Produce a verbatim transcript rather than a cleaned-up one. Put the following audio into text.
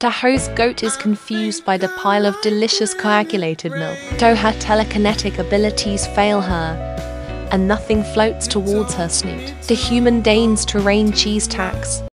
The host goat is confused by the pile of delicious coagulated milk. Though her telekinetic abilities fail her, and nothing floats towards her snoot, the human deigns to rain cheese tax.